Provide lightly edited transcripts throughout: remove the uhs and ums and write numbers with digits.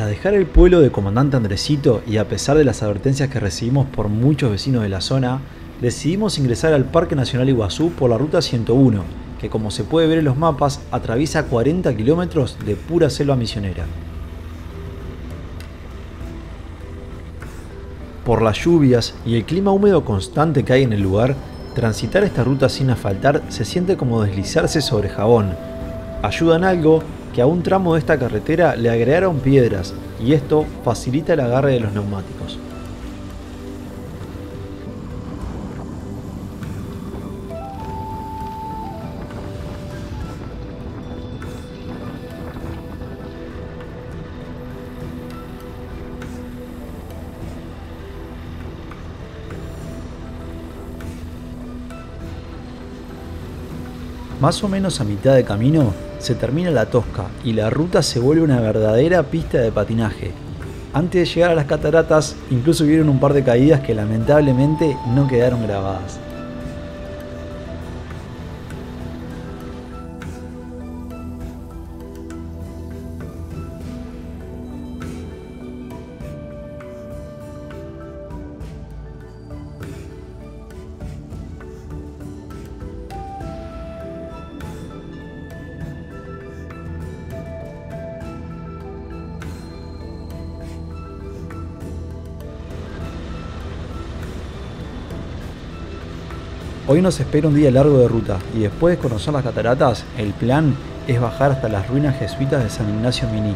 Tras dejar el pueblo de Comandante Andresito y a pesar de las advertencias que recibimos por muchos vecinos de la zona, decidimos ingresar al Parque Nacional Iguazú por la Ruta 101, que como se puede ver en los mapas, atraviesa 40 kilómetros de pura selva misionera. Por las lluvias y el clima húmedo constante que hay en el lugar, transitar esta ruta sin asfaltar se siente como deslizarse sobre jabón. Ayuda en algo que a un tramo de esta carretera le agregaron piedras y esto facilita el agarre de los neumáticos. Más o menos a mitad de camino se termina la Tosca y la ruta se vuelve una verdadera pista de patinaje. Antes de llegar a las cataratas incluso hubieron un par de caídas que lamentablemente no quedaron grabadas. Hoy nos espera un día largo de ruta y después de conocer las cataratas, el plan es bajar hasta las ruinas jesuitas de San Ignacio Miní.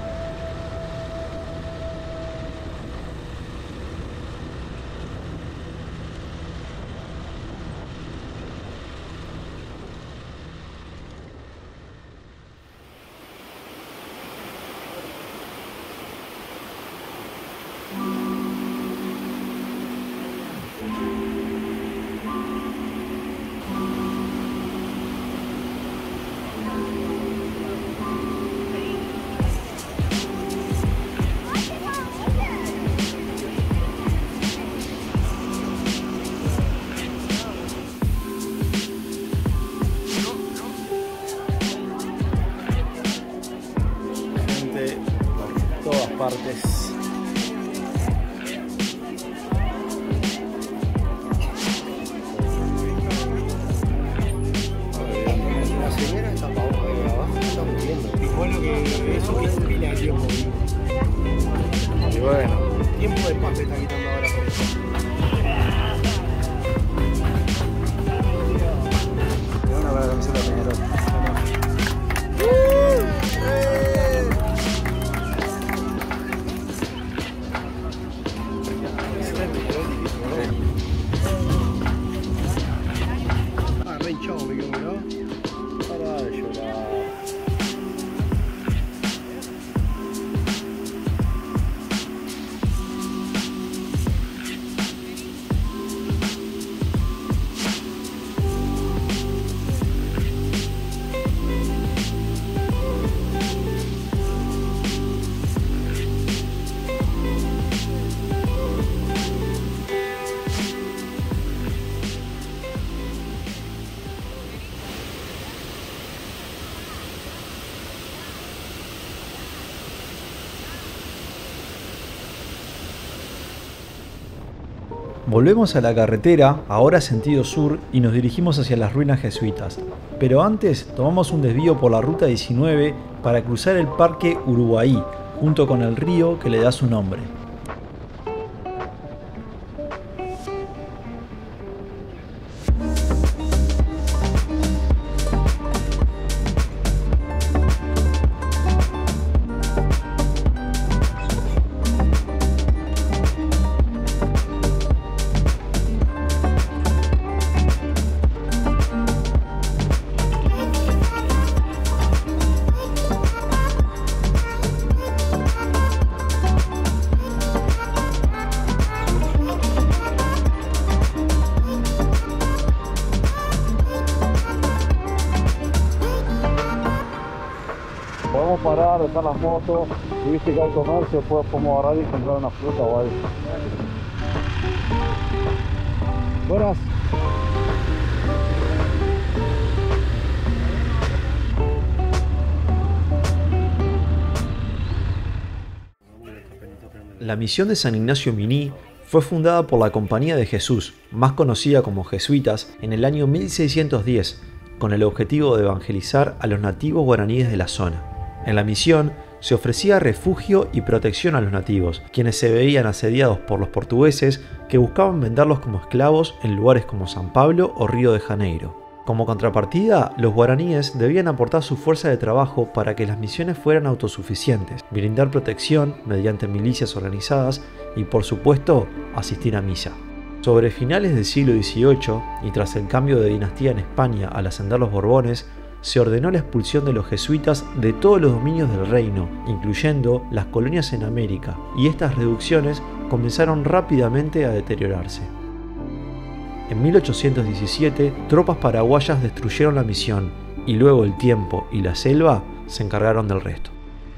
Por todas partes. La señora está para abajo de abajo, está muriendo. Y bueno que eso que espina el tiempo. Y bueno, Tiempo de paz me está quitando ahora por eso. de una para la camiseta de Peñarol. Re hinchado me quedo, ¿no? Para de llorar. Volvemos a la carretera, ahora sentido sur, y nos dirigimos hacia las ruinas jesuitas. Pero antes tomamos un desvío por la ruta 19 para cruzar el Parque Uruguaí, junto con el río que le da su nombre. Podemos parar, dejar las motos, y viste que hay comercio, después podemos agarrar y comprar una fruta o algo. Buenas. La misión de San Ignacio Miní fue fundada por la Compañía de Jesús, más conocida como Jesuitas, en el año 1610, con el objetivo de evangelizar a los nativos guaraníes de la zona. En la misión se ofrecía refugio y protección a los nativos, quienes se veían asediados por los portugueses que buscaban venderlos como esclavos en lugares como San Pablo o Río de Janeiro. Como contrapartida, los guaraníes debían aportar su fuerza de trabajo para que las misiones fueran autosuficientes, brindar protección mediante milicias organizadas y, por supuesto, asistir a misa. Sobre finales del siglo XVIII, y tras el cambio de dinastía en España al ascender los Borbones, se ordenó la expulsión de los jesuitas de todos los dominios del reino, incluyendo las colonias en América, y estas reducciones comenzaron rápidamente a deteriorarse. En 1817, tropas paraguayas destruyeron la misión, y luego el tiempo y la selva se encargaron del resto.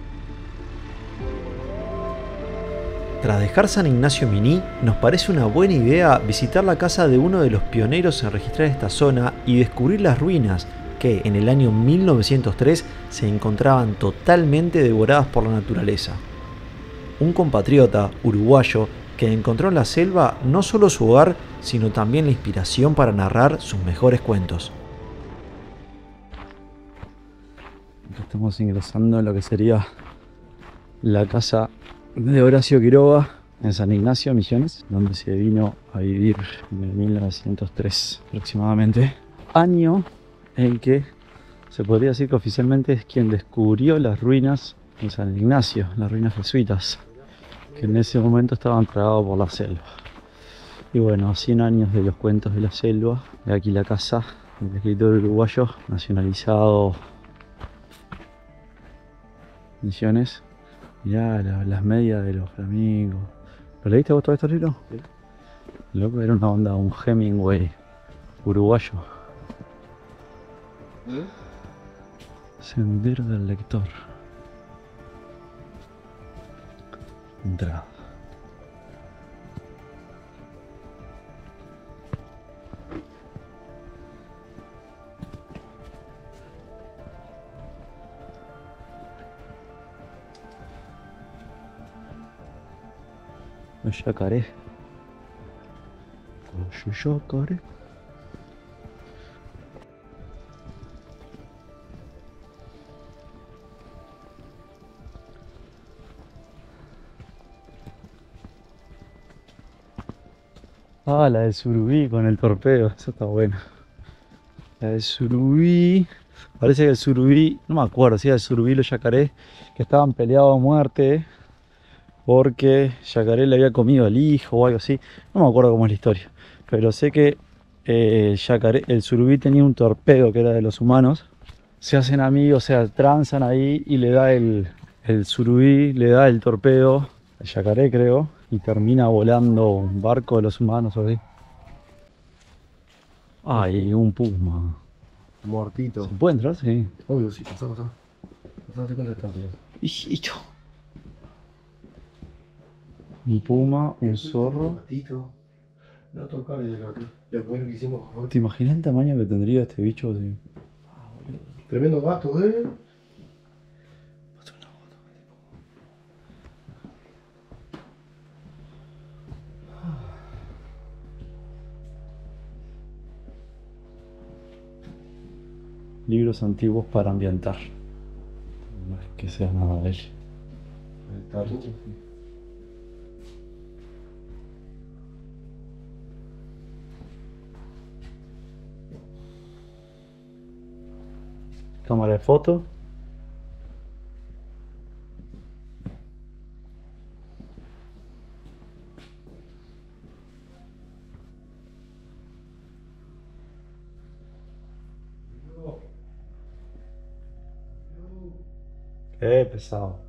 Tras dejar San Ignacio Miní, nos parece una buena idea visitar la casa de uno de los pioneros en registrar esta zona y descubrir las ruinas que en el año 1903 se encontraban totalmente devoradas por la naturaleza. Un compatriota uruguayo que encontró en la selva no solo su hogar, sino también la inspiración para narrar sus mejores cuentos. Acá estamos ingresando en lo que sería la casa de Horacio Quiroga en San Ignacio, Misiones, donde se vino a vivir en el 1903 aproximadamente, año en que se podría decir que oficialmente es quien descubrió las ruinas en San Ignacio, las ruinas jesuitas, que en ese momento estaban tragados por la selva. Y bueno, 100 años de los cuentos de la selva, de aquí la casa del escritor uruguayo nacionalizado Misiones. Mirá las medias de los flamingos. ¿Lo leíste vos todo este libro? Sí. Loco, era una onda, un Hemingway uruguayo. Sendero del lector. Entrada. Los yacaré. Los yacaré. Ah, la del surubí con el torpedo, esa está buena. La del surubí, parece que el surubí, no me acuerdo si era el surubí o los yacaré, que estaban peleados a muerte porque yacaré le había comido al hijo o algo así. No me acuerdo cómo es la historia, pero sé que el surubí tenía un torpedo que era de los humanos. Se hacen amigos, se transan ahí y le da el surubí, le da el torpedo al yacaré, creo, y termina volando un barco de los humanos o así. Ay, un puma. Muertito. ¿Se puede entrar? Sí. Obvio, sí, pasá. Pasá, ¿cuánto está, tío? Hijito. Un puma, un zorro. Muertito. No tocar lo primero que hicimos fue... ¿Te imaginas el tamaño que tendría este bicho? Sí. Tremendo gato, Libros antiguos para ambientar. No es que sea nada de él. Cámara de foto. Qué pesado.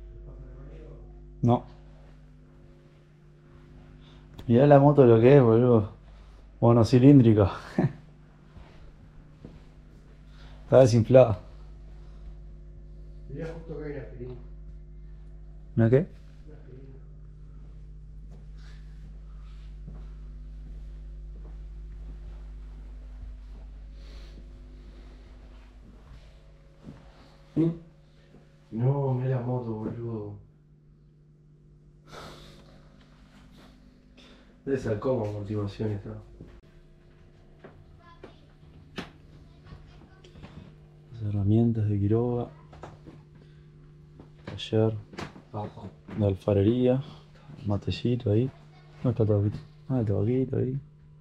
No. Mirá la moto lo que es, boludo. Monocilíndrica. Está desinflada. Mirá justo que hay una aspirina. ¿Una qué? Una aspirina. No, mirá la moto, boludo. Debe ser como amortiguación esta. Las herramientas de Quiroga. Taller de alfarería. Matecito ahí. ¿Dónde está el tabaquito? Ah, el tabaquito ahí.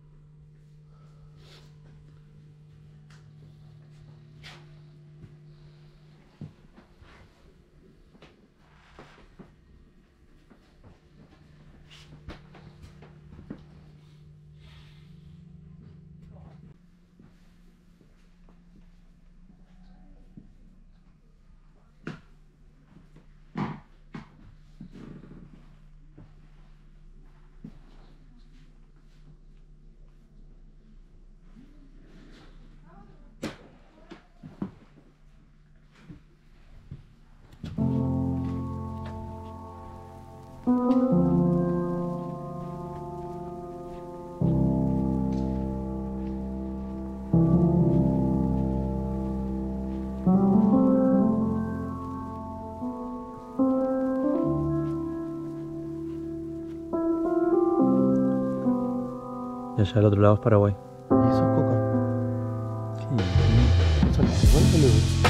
Y allá al otro lado es Paraguay. ¿Y eso es coca? Sí, igual que